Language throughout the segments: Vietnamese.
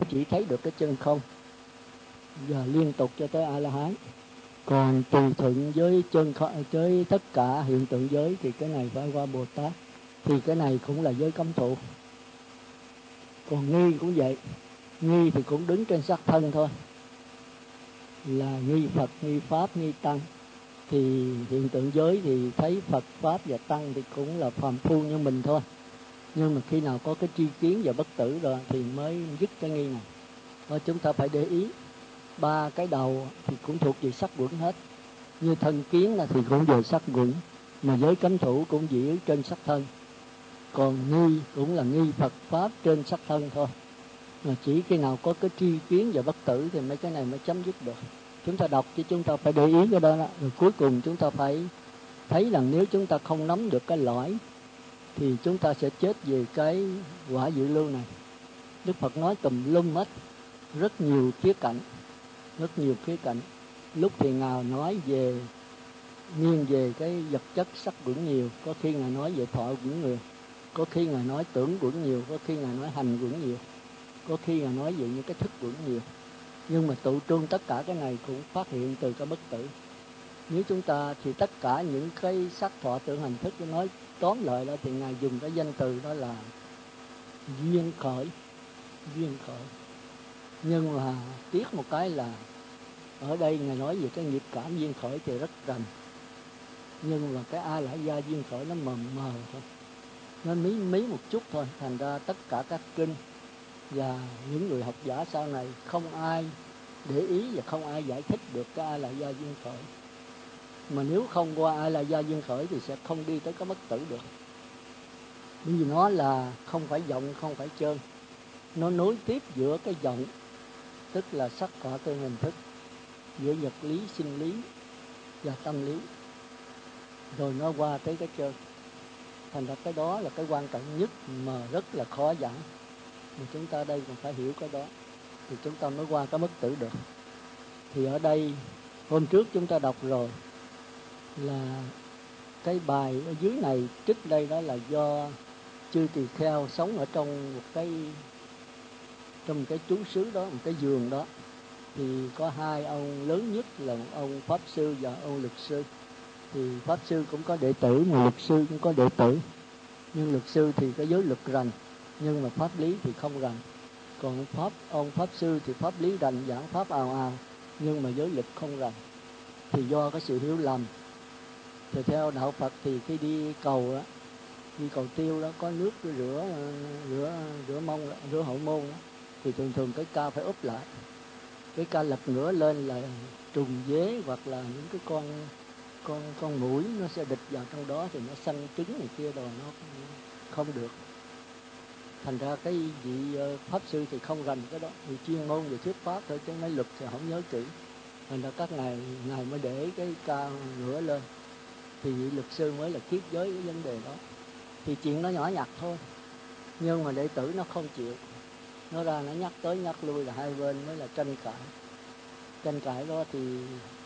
chỉ thấy được cái chân không và liên tục cho tới A La Hán. Còn tùy thuận với chân không, với tất cả hiện tượng giới thì cái này phải qua Bồ Tát, thì cái này cũng là giới cấm thụ. Còn nghi cũng vậy, nghi thì cũng đứng trên sắc thân thôi, là nghi Phật, nghi Pháp, nghi Tăng. Thì hiện tượng giới thì thấy Phật, Pháp và Tăng thì cũng là phàm phu như mình thôi. Nhưng mà khi nào có cái tri kiến và bất tử rồi thì mới dứt cái nghi này. Và chúng ta phải để ý, ba cái đầu thì cũng thuộc về sắc quẩn hết. Như thân kiến là thì cũng về sắc quẩn, mà giới cấm thủ cũng chỉ trên sắc thân. Còn nghi cũng là nghi Phật, Pháp trên sắc thân thôi. Mà chỉ khi nào có cái tri kiến và bất tử thì mấy cái này mới chấm dứt được. Chúng ta đọc chứ chúng ta phải để ý cái đó đó. Rồi cuối cùng chúng ta phải thấy rằng nếu chúng ta không nắm được cái lõi thì chúng ta sẽ chết về cái quả dự lưu này. Đức Phật nói tùm lum hết, rất nhiều khía cạnh, rất nhiều khía cạnh. Lúc thì Ngài nói về nghiêng về cái vật chất sắc quẩn nhiều, có khi Ngài nói về thọ quẩn nhiều, có khi Ngài nói tưởng quẩn nhiều, có khi Ngài nói hành quẩn nhiều, có khi Ngài nói về những cái thức quẩn nhiều. Nhưng mà tụ trung tất cả cái này cũng phát hiện từ cái bất tử. Nếu chúng ta thì tất cả những cái sắc thọ tưởng hành thức, nói tóm lại đó thì Ngài dùng cái danh từ đó là duyên khởi, duyên khởi. Nhưng mà tiếc một cái là ở đây Ngài nói về cái nghiệp cảm duyên khởi thì rất rành, nhưng mà cái A La Gia duyên khởi nó mờ mờ thôi, nó mí một chút thôi. Thành ra tất cả các kinh và những người học giả sau này không ai để ý và không ai giải thích được cái A La Gia duyên khởi. Mà nếu không qua A La Gia duyên khởi thì sẽ không đi tới cái bất tử được. Bởi vì nó là không phải vọng, không phải chân, nó nối tiếp giữa cái vọng, tức là sắc thọ tưởng hành thức, giữa vật lý, sinh lý và tâm lý, rồi nó qua tới cái chân. Thành ra cái đó là cái quan trọng nhất mà rất là khó giảng. Mà chúng ta đây còn phải hiểu cái đó thì chúng ta mới qua cái bất tử được. Thì ở đây hôm trước chúng ta đọc rồi là cái bài ở dưới này trích đây đó là do chư tỳ kheo sống ở trong một cái trú xứ đó, một cái vườn đó. Thì có hai ông lớn nhất là ông Pháp Sư và ông Lực Sư. Thì Pháp Sư cũng có đệ tử, mà Lực Sư cũng có đệ tử. Nhưng Lực Sư thì có giới lực rành, nhưng mà pháp lý thì không rành. Còn ông Pháp Sư thì pháp lý rành, giảng pháp ào ào, nhưng mà giới lực không rành. Thì do cái sự hiểu lầm. Thì theo đạo Phật thì khi đi cầu đó, đi cầu tiêu đó, có nước rửa mông, rửa hậu môn đó, thì thường cái ca phải úp lại. Cái ca lật ngửa lên là trùng dế hoặc là những cái con muỗi nó sẽ địch vào trong đó, thì nó sanh trứng này kia rồi nó không được. Thành ra cái vị Pháp Sư thì không rành cái đó, thì chuyên môn về thuyết pháp thôi, chứ mấy luật thì không nhớ kỹ. Thành ra các ngài mới để cái ca ngửa lên, thì vị Lực Sư mới là kiết giới cái vấn đề đó. Thì chuyện nó nhỏ nhặt thôi, nhưng mà đệ tử nó không chịu, nó ra nó nhắc tới nhắc lui, là hai bên mới là tranh cãi. Tranh cãi đó thì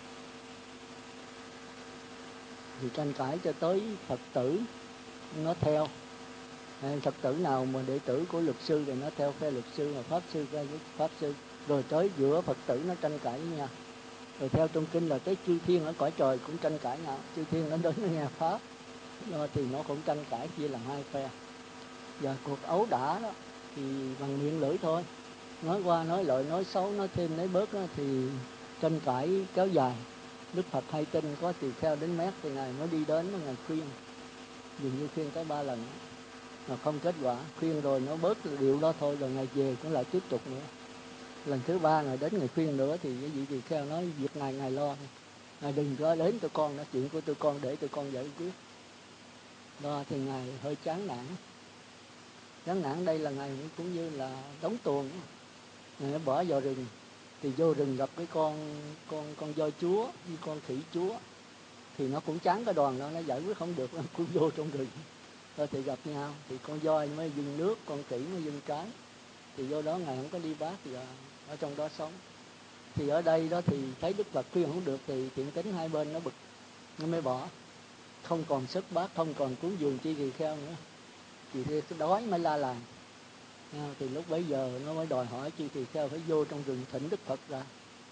tranh cãi cho tới Phật tử nó theo. Phật tử nào mà đệ tử của Luật Sư thì nó theo phe Luật Sư, mà Pháp Sư phe Pháp Sư. Rồi tới giữa Phật tử nó tranh cãi với nhau. Rồi theo trong kinh là tới chư thiên ở cõi trời cũng tranh cãi nhau, chư thiên nó đến nó nghe pháp thì nó cũng tranh cãi, chia làm hai phe. Và cuộc ấu đả đó thì bằng miệng lưỡi thôi, nói qua nói lại, nói xấu, nói thêm nói bớt đó, thì tranh cãi kéo dài. Đức Phật hay tin có tỳ kheo đến mét thì ngài mới đi đến, ngài khuyên, dường như khuyên tới 3 lần mà không kết quả. Khuyên rồi nó bớt điều đó thôi, rồi ngài về cũng lại tiếp tục nữa. Lần thứ 3 ngài đến ngài khuyên nữa, thì cái vị tỳ kheo nói việc ngài lo, ngài đừng có đến tụi con, nói chuyện của tụi con để tụi con giải quyết. Đó thì ngài hơi chán nản. Chán nản đây là ngài cũng như là đóng tuồng, ngài bỏ vào rừng. Thì vô rừng gặp cái con voi chúa với con khỉ chúa, thì nó cũng chán cái đoàn đó, nó giải quyết không được, nó cũng vô trong rừng. Rồi thì gặp nhau, thì con voi mới dừng nước, con khỉ mới dừng trái. Thì vô đó ngài không có đi bát, thì ở trong đó sống. Thì ở đây đó thì thấy Đức Phật khuyên không được, thì thiện tính hai bên nó bực, nó mới bỏ. Không còn sức bát, không còn cúng dường chi tỳ kheo nữa. Thì cái đói mới la làng. Thì lúc bấy giờ nó mới đòi hỏi chư tỳ kheo phải vô trong rừng thỉnh Đức Phật ra.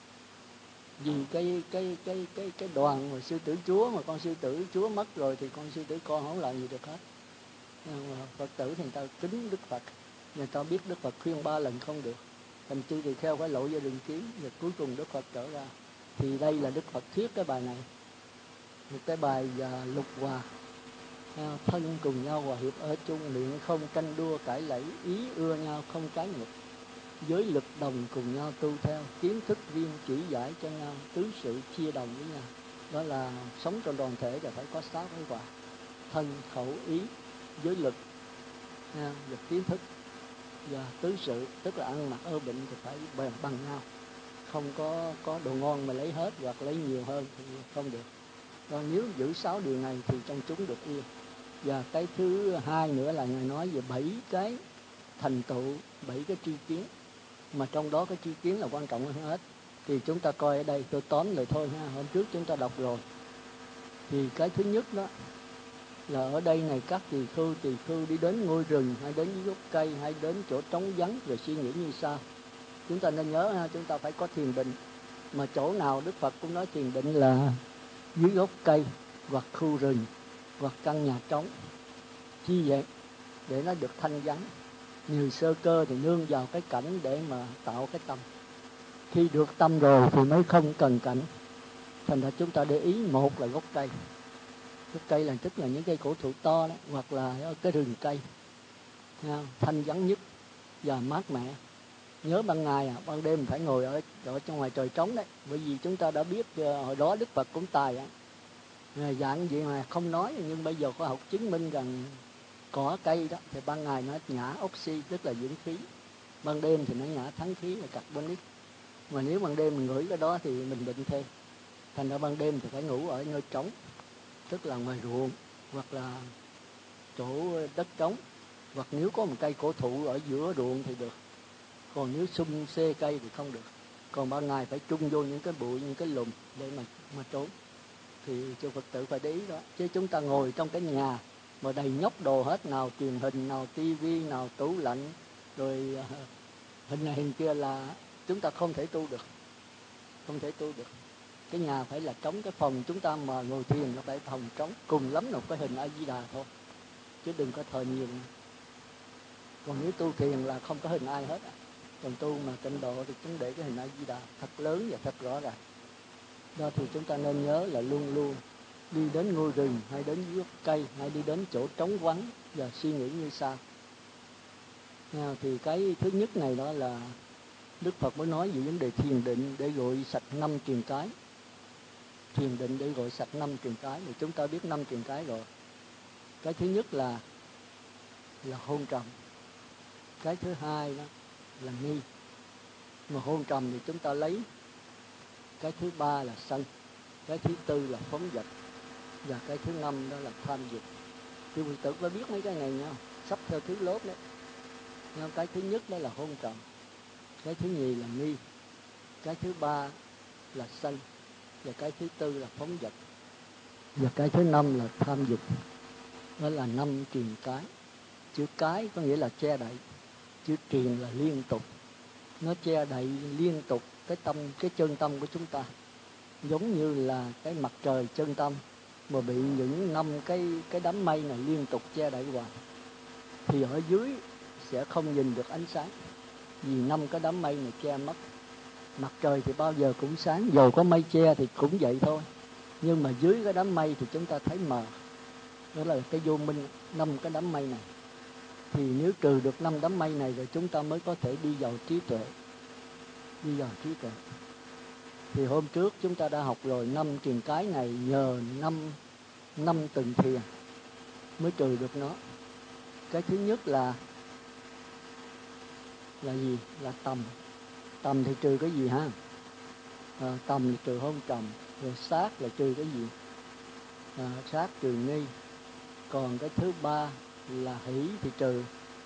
Vì cái đoàn mà sư tử chúa, mà con sư tử chúa mất rồi thì con sư tử con không làm gì được hết. Nhưng mà Phật tử thì người ta kính Đức Phật, người ta biết Đức Phật khuyên 3 lần không được, thành chư tỳ kheo phải lội vô rừng kiếm, rồi cuối cùng Đức Phật trở ra. Thì đây là Đức Phật thuyết cái bài này, một cái bài lục hòa. Thân cùng nhau hòa hiệp ở chung, luyện không tranh đua cãi lẫy, ý ưa nhau không trái ngược, giới lực đồng cùng nhau tu theo, kiến thức riêng chỉ giải cho nhau, tứ sự chia đồng với nhau. Đó là sống trong đoàn thể là phải có 6 cái hòa: thân, khẩu, ý, giới lực, và kiến thức, và tứ sự, tức là ăn mặc ở bệnh thì phải bằng nhau, không có đồ ngon mà lấy hết hoặc lấy nhiều hơn thì không được. Còn nếu giữ 6 điều này thì trong chúng được yên. Và cái thứ hai nữa là Ngài nói về 7 cái thành tựu, 7 cái tri kiến, mà trong đó cái tri kiến là quan trọng hơn hết. Thì chúng ta coi ở đây, tôi tóm lại thôi ha, hôm trước chúng ta đọc rồi. Thì cái thứ nhất đó là ở đây này, các tỳ khưu đi đến ngôi rừng, hay đến dưới gốc cây, hay đến chỗ trống vắng, rồi suy nghĩ như sau. Chúng ta nên nhớ ha, chúng ta phải có thiền định, mà chỗ nào Đức Phật cũng nói thiền định là dưới gốc cây, hoặc khu rừng, hoặc căn nhà trống. Chi vậy? Để nó được thanh vắng. Người sơ cơ thì nương vào cái cảnh để mà tạo cái tâm. Khi được tâm rồi thì mới không cần cảnh. Thành ra chúng ta để ý, một là gốc cây. Gốc cây là tức là những cây cổ thụ to đó, hoặc là cái rừng cây, thanh vắng nhất và mát mẻ. Nhớ ban ngày ban đêm phải ngồi ở trong ngoài trời trống đấy. Bởi vì chúng ta đã biết hồi đó Đức Phật cũng tài dạng gì mà không nói, nhưng bây giờ khoa học chứng minh rằng cỏ cây đó thì ban ngày nó nhả oxy, tức là dưỡng khí, ban đêm thì nó nhả thắng khí là carbonic. Mà nếu ban đêm mình ngửi cái đó thì mình bệnh thêm. Thành ra ban đêm thì phải ngủ ở nơi trống, tức là ngoài ruộng hoặc là chỗ đất trống, hoặc nếu có một cây cổ thụ ở giữa ruộng thì được. Còn nếu xum xê cây thì không được. Còn ban ngày phải chung vô những cái bụi, những cái lùm để mà trốn. Thì cho Phật tử phải để ý đó. Chứ chúng ta ngồi trong cái nhà mà đầy nhóc đồ hết, nào truyền hình, nào tivi, nào tủ lạnh, rồi hình này hình kia, là chúng ta không thể tu được. Không thể tu được. Cái nhà phải là trống. Cái phòng chúng ta mà ngồi thiền nó phải phòng trống, cùng lắm là cái hình A Di Đà thôi, chứ đừng có thờ nhiều. Còn nếu tu thiền là không có hình ai hết. Còn tu mà tịnh độ thì chúng để cái hình A Di Đà thật lớn và thật rõ ràng. Đó thì chúng ta nên nhớ là luôn luôn đi đến ngôi rừng, hay đến dưới gốc cây, hay đi đến chỗ trống vắng và suy nghĩ như sau. Thì cái thứ nhất này đó là Đức Phật mới nói về vấn đề thiền định để gội sạch 5 triền cái. Thiền định để gội sạch 5 triền cái, thì chúng ta biết 5 triền cái rồi. Cái thứ nhất là hôn trầm. Cái thứ hai đó là nghi. Mà hôn trầm thì chúng ta lấy. Cái thứ ba là sân. Cái thứ tư là phóng dật. Và cái thứ 5 đó là tham dục. Thì Phật tử phải biết mấy cái này nha, sắp theo thứ lớp đấy. Cái thứ nhất đó là hôn trầm. Cái thứ nhì là nghi. Cái thứ ba là sân. Và cái thứ tư là phóng dật. Và cái thứ 5 là tham dục. Đó là 5 triền cái. Chữ cái có nghĩa là che đậy. Chữ triền là liên tục. Nó che đậy liên tục cái chân tâm của chúng ta. Giống như là cái mặt trời chân tâm mà bị những 5 cái đám mây này liên tục che đậy hoài, thì ở dưới sẽ không nhìn được ánh sáng, vì 5 cái đám mây này che mất. Mặt trời thì bao giờ cũng sáng, dầu có mây che thì cũng vậy thôi, nhưng mà dưới cái đám mây thì chúng ta thấy mờ. Đó là cái vô minh, 5 cái đám mây này. Thì nếu trừ được 5 đám mây này rồi chúng ta mới có thể đi vào trí tuệ. Đi vào trí tuệ. Thì hôm trước chúng ta đã học rồi, 5 triền cái này nhờ năm từng thiền mới trừ được nó. Cái thứ nhất là gì? Là tầm. Tầm thì trừ cái gì ha? Tầm thì trừ hôn trầm. Rồi sát là trừ cái gì? Sát trừ nghi. Còn cái thứ ba là hỷ thì trừ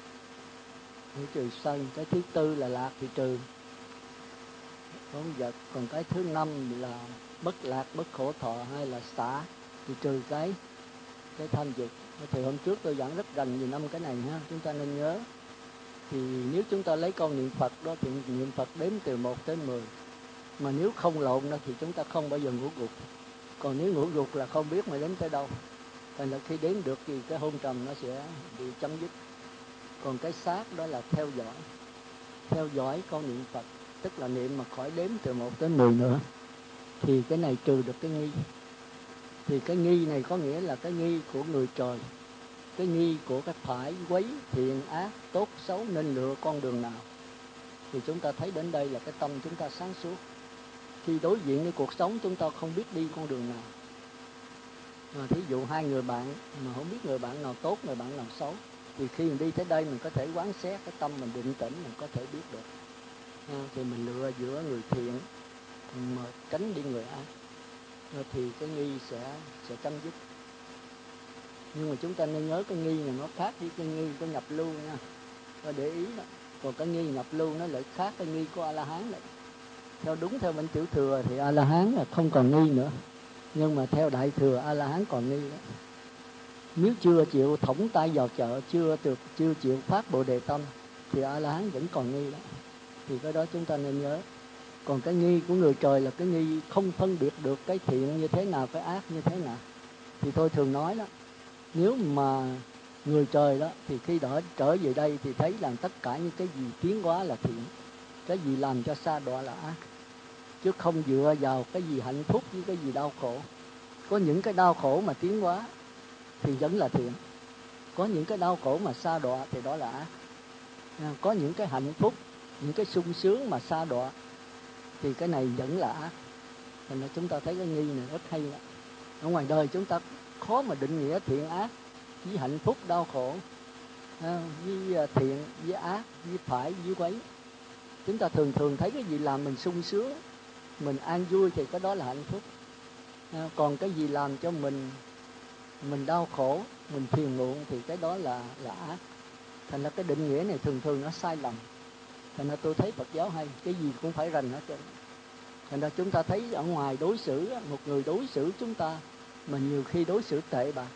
sân. Cái thứ tư là lạc thì trừ phóng dật. Còn cái thứ 5 là bất lạc bất khổ thọ, hay là xả thì trừ cái tham dục. Thì hôm trước tôi giảng rất rành về 5 cái này ha, chúng ta nên nhớ. Thì nếu chúng ta lấy câu niệm Phật đó thì niệm Phật đếm từ 1 tới 10. Mà nếu không lộn đó thì chúng ta không bao giờ ngủ gục. Còn nếu ngủ gục là không biết mà đến tới đâu. Thành là khi đếm được thì cái hôn trầm nó sẽ bị chấm dứt. Còn cái sát đó là theo dõi. Theo dõi câu niệm Phật, tức là niệm mà khỏi đếm từ 1 tới 10 nữa. Thì cái này trừ được cái nghi. Thì cái nghi này có nghĩa là cái nghi của người trời. Cái nghi của cái phải quấy, thiện ác, tốt xấu nên lựa con đường nào. Thì chúng ta thấy đến đây là cái tâm chúng ta sáng suốt. Khi đối diện với cuộc sống chúng ta không biết đi con đường nào. Thí dụ hai người bạn mà không biết người bạn nào tốt, người bạn nào xấu, thì khi mình đi tới đây mình có thể quán xét cái tâm mình định tĩnh, mình có thể biết được. Thì mình lựa giữa người thiện mà tránh đi người ác, thì cái nghi sẽ chấm dứt. Nhưng mà chúng ta nên nhớ cái nghi này nó khác với cái nghi của nhập lưu nha, và để ý đó. Còn cái nghi nhập lưu nó lại khác cái nghi của A-la-hán đấy. Theo bên tiểu thừa thì A-la-hán là không còn nghi nữa, nhưng mà theo đại thừa A-la-hán còn nghi đó. Nếu chưa chịu thõng tay vào chợ, chưa chịu phát Bồ Đề tâm thì A-la-hán vẫn còn nghi đó. Thì cái đó chúng ta nên nhớ. Còn cái nghi của người trời là cái nghi không phân biệt được cái thiện như thế nào, cái ác như thế nào. Thì tôi thường nói đó, nếu mà người trời đó thì khi đó trở về đây thì thấy rằng tất cả những cái gì tiến hóa là thiện, cái gì làm cho sa đọa là ác, chứ không dựa vào cái gì hạnh phúc với cái gì đau khổ. Có những cái đau khổ mà tiến hóa thì vẫn là thiện, có những cái đau khổ mà sa đọa thì đó là ác. Có những cái hạnh phúc, những cái sung sướng mà sa đọa thì cái này vẫn là ác. Thành ra chúng ta thấy cái nghi này rất hay đó. Ở ngoài đời chúng ta khó mà định nghĩa thiện ác với hạnh phúc đau khổ, với thiện với ác, với phải với quấy. Chúng ta thường thấy cái gì làm mình sung sướng, mình an vui thì cái đó là hạnh phúc. Còn cái gì làm cho mình đau khổ, mình phiền muộn thì cái đó là ác. Thành ra cái định nghĩa này thường nó sai lầm. Thành ra tôi thấy Phật giáo hay, cái gì cũng phải rành hết trơn. Thành ra chúng ta thấy ở ngoài đối xử, một người đối xử chúng ta mà nhiều khi đối xử tệ bạc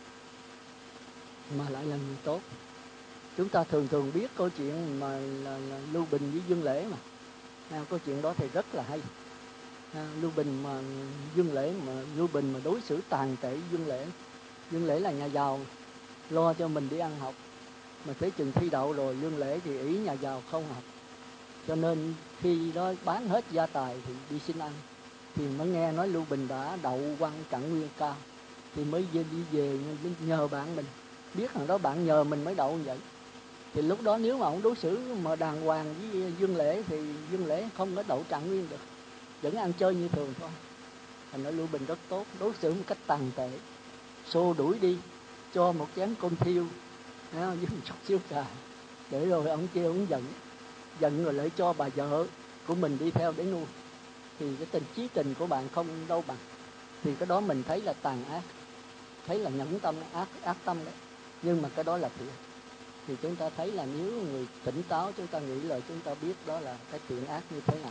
mà lại là người tốt. Chúng ta thường biết câu chuyện mà là Lưu Bình với Dương Lễ mà. Câu chuyện đó thì rất là hay. Lưu Bình mà Lưu Bình mà đối xử tàn tệ với Dương Lễ. Dương Lễ là nhà giàu, lo cho mình đi ăn học, mà tới chừng thi đậu rồi Dương Lễ thì ý nhà giàu không học, cho nên khi đó bán hết gia tài thì đi xin ăn. Thì mới nghe nói Lưu Bình đã đậu quan trạng nguyên cao, thì mới đi về nhờ bạn mình, biết rằng đó bạn nhờ mình mới đậu như vậy. Thì lúc đó nếu mà ông đối xử mà đàng hoàng với Dương Lễ thì Dương Lễ không có đậu trạng nguyên được, vẫn ăn chơi như thường thôi. Thành nói Lưu Bình rất tốt, đối xử một cách tàn tệ, xô đuổi đi, cho một chén cơm thiêu với một chút xíu cà, để rồi ông kia ông giận rồi lại cho bà vợ của mình đi theo để nuôi. Thì cái chí tình của bạn không đâu bằng. Thì cái đó mình thấy là tàn ác, thấy là nhẫn tâm, ác tâm đấy. Nhưng mà cái đó là thiện. Thì chúng ta thấy là nếu người tỉnh táo chúng ta nghĩ là chúng ta biết đó là cái thiện ác như thế nào.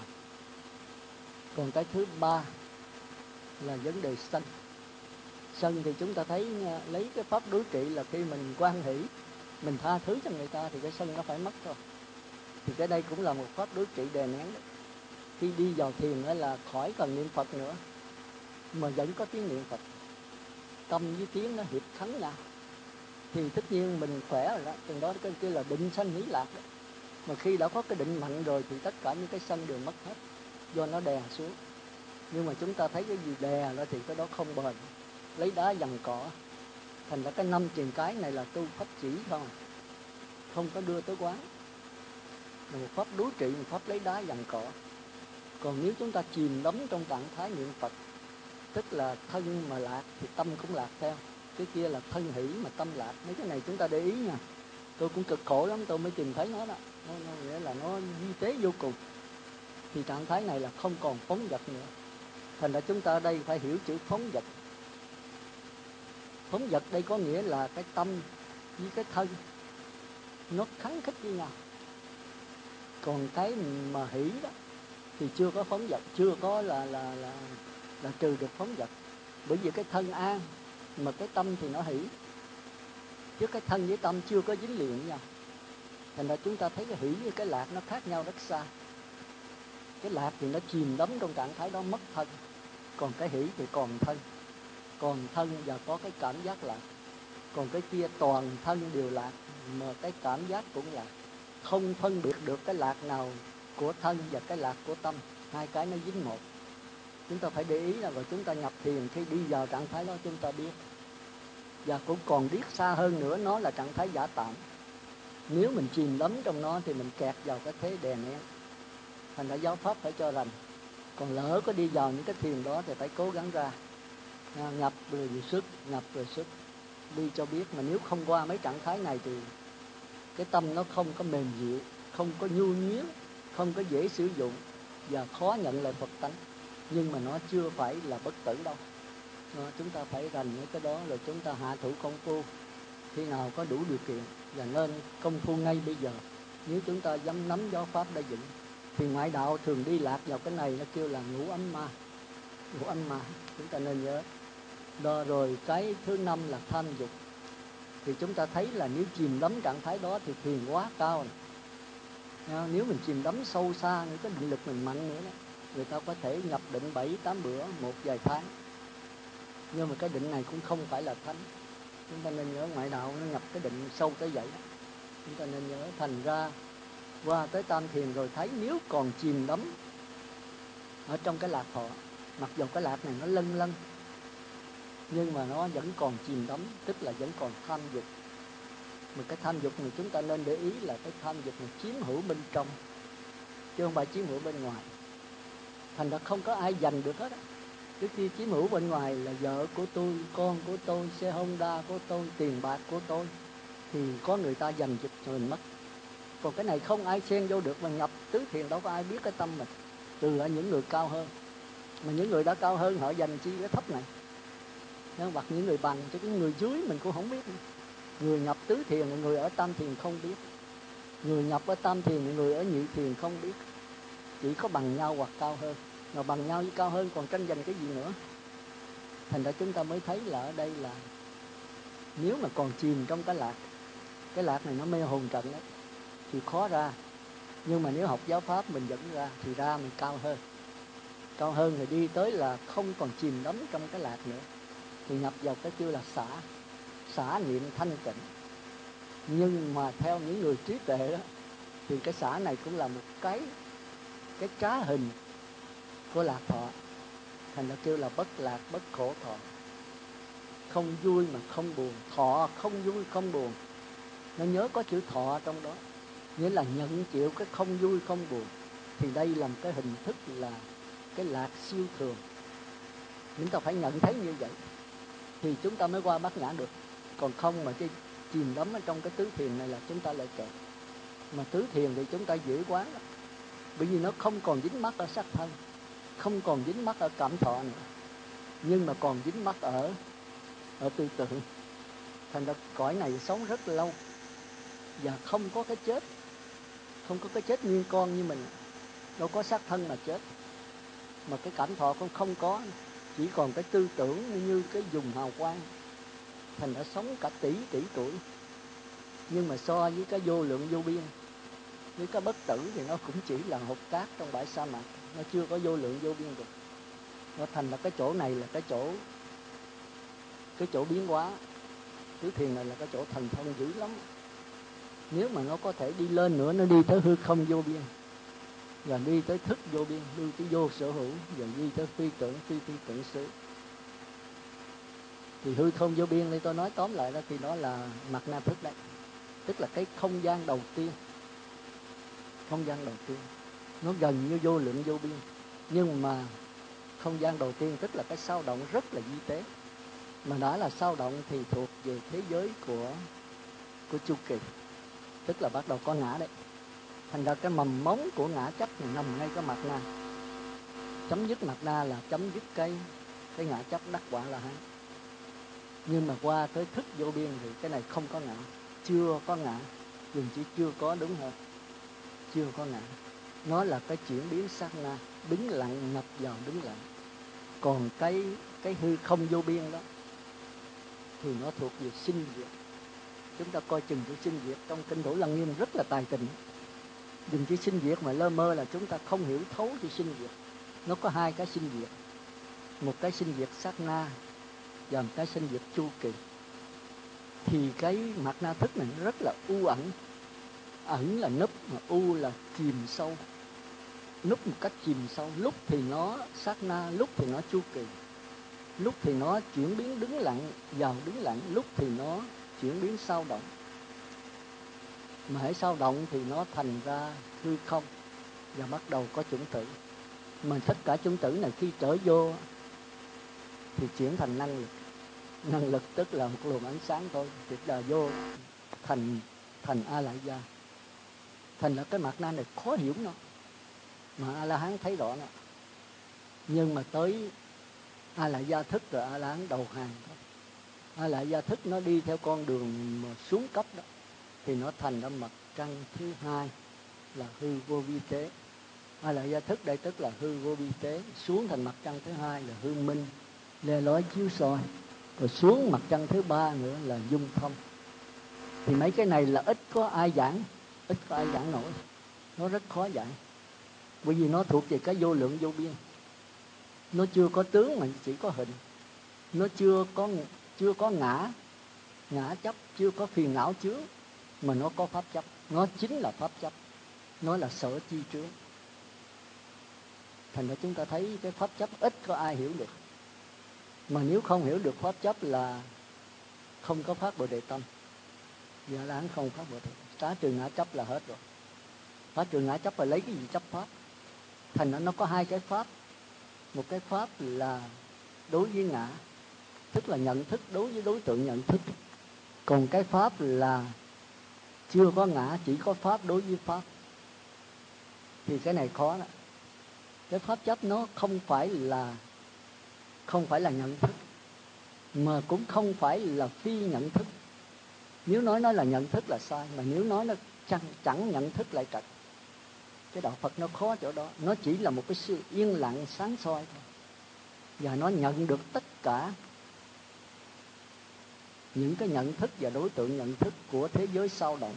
Còn cái thứ ba là vấn đề sân. Sân thì chúng ta thấy lấy cái pháp đối trị là khi mình hoan hỷ, mình tha thứ cho người ta thì cái sân nó phải mất thôi. Thì cái đây cũng là một pháp đối trị đè nén đấy. Khi đi vào thiền đó là khỏi cần niệm Phật nữa, mà vẫn có tiếng niệm Phật, tâm với tiếng nó hiệp khắng nhau, thì tất nhiên mình khỏe rồi đó. Chừng đó cái là định sanh hỷ lạc đó. Mà khi đã có cái định mạnh rồi thì tất cả những cái sân đều mất hết, do nó đè xuống. Nhưng mà chúng ta thấy cái gì đè đó thì cái đó không bền, lấy đá dằn cỏ. Thành ra cái 5 truyền cái này là tu pháp chỉ thôi, không có đưa tới quán. Là một pháp đối trị, một pháp lấy đá dằn cỏ. Còn nếu chúng ta chìm đắm trong trạng thái niệm Phật, tức là thân mà lạc thì tâm cũng lạc theo. Cái kia là thân hỷ mà tâm lạc. Mấy cái này chúng ta để ý nha. Tôi cũng cực khổ lắm tôi mới tìm thấy nó đó. Nó nghĩa là nó vi tế vô cùng. Thì trạng thái này là không còn phóng dật nữa. Thành ra chúng ta ở đây phải hiểu chữ phóng dật. Phóng dật đây có nghĩa là cái tâm với cái thân nó khắng khích với nhau. Còn cái mà hỷ đó thì chưa có phóng dật, chưa có là trừ được phóng dật. Bởi vì cái thân an mà cái tâm thì nó hỷ, chứ cái thân với tâm chưa có dính liền với nhau. Thành ra chúng ta thấy cái hỷ với cái lạc nó khác nhau rất xa. Cái lạc thì nó chìm đắm trong trạng thái đó mất thân, còn cái hỷ thì còn thân và có cái cảm giác lạc. Còn cái kia toàn thân đều lạc mà cái cảm giác cũng lạc, không phân biệt được cái lạc nào của thân và cái lạc của tâm, hai cái nó dính một. Chúng ta phải để ý là rồi chúng ta nhập thiền, khi đi vào trạng thái đó chúng ta biết. Và cũng còn biết xa hơn nữa, nó là trạng thái giả tạm. Nếu mình chìm đắm trong nó thì mình kẹt vào cái thế đè nén. Thành ra giáo pháp phải cho rằng, còn lỡ có đi vào những cái thiền đó thì phải cố gắng ra, nhập rồi xuất, nhập rồi xuất, đi cho biết. Mà nếu không qua mấy trạng thái này thì cái tâm nó không có mềm dịu, không có nhu nhuyến, không có dễ sử dụng và khó nhận lại Phật tánh. Nhưng mà nó chưa phải là bất tử đâu. Chúng ta phải rành những cái đó rồi chúng ta hạ thủ công phu khi nào có đủ điều kiện, và nên công phu ngay bây giờ. Nếu chúng ta dám nắm giáo pháp đã dựng thì ngoại đạo thường đi lạc vào cái này, nó kêu là ngũ ấm ma. Ngũ ấm ma chúng ta nên nhớ đó. Rồi cái thứ năm là tham dục. Thì chúng ta thấy là nếu chìm đắm trạng thái đó thì thiền quá cao. Nếu mình chìm đắm sâu xa, nếu cái định lực mình mạnh nữa đó, người ta có thể nhập định 7-8 bữa, một vài tháng. Nhưng mà cái định này cũng không phải là thánh. Chúng ta nên nhớ ngoại đạo nó nhập cái định sâu tới vậy đó. Chúng ta nên nhớ. Thành ra qua tới tam thiền rồi thấy nếu còn chìm đắm ở trong cái lạc thọ, mặc dù cái lạc này nó lân lân, nhưng mà nó vẫn còn chìm đắm, tức là vẫn còn tham dục. Mà cái tham dục này chúng ta nên để ý là cái tham dục này chiếm hữu bên trong, chứ không phải chiếm hữu bên ngoài. Thành ra không có ai giành được hết á. Trước khi chiếm hữu bên ngoài là vợ của tôi, con của tôi, xe Honda của tôi, tiền bạc của tôi, thì có người ta giành giật cho mình mất. Còn cái này không ai xen vô được. Mà nhập tứ thiền đâu có ai biết cái tâm mình, trừ ở những người cao hơn. Mà những người đã cao hơn họ dành chi cái thấp này, hoặc những người bằng, chứ cái người dưới mình cũng không biết. Người nhập tứ thiền, người ở tam thiền không biết. Người nhập ở tam thiền, người ở nhị thiền không biết. Chỉ có bằng nhau hoặc cao hơn. Mà bằng nhau với cao hơn còn tranh giành cái gì nữa. Thành ra chúng ta mới thấy là ở đây là nếu mà còn chìm trong cái lạc này nó mê hồn trận đấy, thì khó ra. Nhưng mà nếu học giáo pháp mình dẫn ra thì ra mình cao hơn. Cao hơn thì đi tới là không còn chìm đắm trong cái lạc nữa, thì nhập vào cái kêu là xả niệm thanh tịnh. Nhưng mà theo những người trí tuệ đó, thì cái xả này cũng là một cái trá hình của lạc thọ. Thành ra kêu là bất lạc bất khổ thọ. Không vui mà không buồn. Thọ không vui không buồn. Nó nhớ có chữ thọ trong đó, nghĩa là nhận chịu cái không vui không buồn. Thì đây là một cái hình thức là cái lạc siêu thường. Chúng ta phải nhận thấy như vậy thì chúng ta mới qua bát nhã được. Còn không mà cái chìm đắm ở trong cái tứ thiền này là chúng ta lại kẹt. Mà tứ thiền thì chúng ta dễ quá lắm. Bởi vì nó không còn dính mắc ở sắc thân, không còn dính mắc ở cảm thọ nữa, nhưng mà còn dính mắc ở tư tưởng. Thành ra cõi này sống rất lâu và không có cái chết. Không có cái chết nguyên con như mình. Đâu có xác thân mà chết. Mà cái cảm thọ cũng không có. Chỉ còn cái tư tưởng như cái vùng hào quang. Thành ra sống cả tỷ tuổi. Nhưng mà so với cái vô lượng vô biên, với cái bất tử thì nó cũng chỉ là hột cát trong bãi sa mạc. Nó chưa có vô lượng vô biên được. Nó thành là cái chỗ này là cái chỗ biến hóa. Tứ thiền này là cái chỗ thần thông dữ lắm. Nếu mà nó có thể đi lên nữa, nó đi tới hư không vô biên, và đi tới thức vô biên, đi tới vô sở hữu, và đi tới phi tưởng xứ. Thì hư không vô biên đây tôi nói tóm lại đó, thì nó là mặt na thức đấy. Tức là cái không gian đầu tiên. Không gian đầu tiên nó gần như vô lượng vô biên. Nhưng mà không gian đầu tiên tức là cái sao động rất là vi tế. Mà đã là sao động thì thuộc về thế giới của chu kỳ. Tức là bắt đầu có ngã đấy. Thành ra cái mầm móng của ngã chấp thì nằm ngay cái mặt na. Chấm dứt mặt na là chấm dứt cái ngã chấp đắc quả là hán. Nhưng mà qua tới thức vô biên thì cái này không có ngã. Chưa có ngã. Dùng chỉ chưa có đúng hơn. Chưa có ngã. Nó là cái chuyển biến sát na. Đứng lặng nhập vào đứng lặng. Còn cái hư không vô biên đó thì nó thuộc về sinh diệt. Chúng ta coi chừng chữ sinh diệt trong kinh Thủ Lăng Nghiêm rất là tài tình. Dùng chữ sinh diệt mà lơ mơ là chúng ta không hiểu thấu chữ sinh diệt. Nó có hai cái sinh diệt, một cái sinh diệt sát na và một cái sinh diệt chu kỳ. Thì cái mặt na thức này rất là u ẩn. Ẩn là núp, mà u là chìm sâu. Núp một cách chìm sâu, lúc thì nó sát na, lúc thì nó chu kỳ. Lúc thì nó chuyển biến đứng lặng vào đứng lặng, lúc thì nó chuyển biến sao động. Mà hễ sao động thì nó thành ra hư không và bắt đầu có chủng tử. Mà tất cả chủng tử này khi trở vô thì chuyển thành năng lực. Năng lực tức là một luồng ánh sáng thôi, thì là vô thành A Lại Gia. Thành là cái mặt na này khó hiểu nó, mà A La Hán thấy rõ nó. Nhưng mà tới A Lại Gia thức rồi A La Hán đầu hàng thôi. A Lại Gia thức nó đi theo con đường mà xuống cấp đó, thì nó thành ra mặt trăng thứ hai là hư vô vi tế. A Lại Gia thức đây tức là hư vô vi tế, xuống thành mặt trăng thứ hai là hư minh le lói chiếu soi, rồi xuống mặt trăng thứ ba nữa là dung thông. Thì mấy cái này là ít có ai giảng nổi, nó rất khó giảng, bởi vì nó thuộc về cái vô lượng vô biên. Nó chưa có tướng mà chỉ có hình, nó chưa có ngã chấp, chưa có phiền não chướng, mà nó có pháp chấp. Nó chính là pháp chấp, nó là sở chi trướng. Thành ra chúng ta thấy cái pháp chấp ít có ai hiểu được. Mà nếu không hiểu được pháp chấp là không có phát Bồ Đề tâm. Vì A La Hán không phát Bồ Đề, phá trừ ngã chấp là hết rồi. Phá trừ ngã chấp là lấy cái gì chấp pháp. Thành ra nó có hai cái pháp. Một cái pháp là đối với ngã, tức là nhận thức đối với đối tượng nhận thức. Còn cái pháp là chưa có ngã, chỉ có pháp đối với pháp. Thì cái này khó đó. Cái pháp chấp nó không phải là nhận thức, mà cũng không phải là phi nhận thức. Nếu nói nó là nhận thức là sai, mà nếu nói nó chẳng nhận thức lại trật. Cái đạo Phật nó khó chỗ đó. Nó chỉ là một cái sự yên lặng sáng soi thôi, và nó nhận được tất cả những cái nhận thức và đối tượng nhận thức của thế giới sao động.